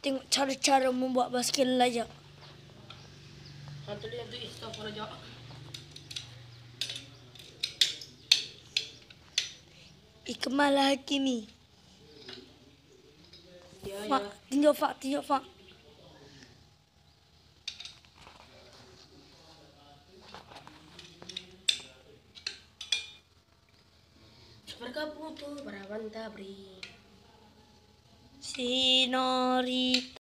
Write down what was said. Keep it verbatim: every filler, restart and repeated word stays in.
tengok cara-cara membuat basikal lajak. Hantu dia tu istaf raja. Ikmal Hakimi. Ya Fak, ya. tinjau Fak, tinjau Fak. Bergabung tuh Barawan Tabri. Sinorita.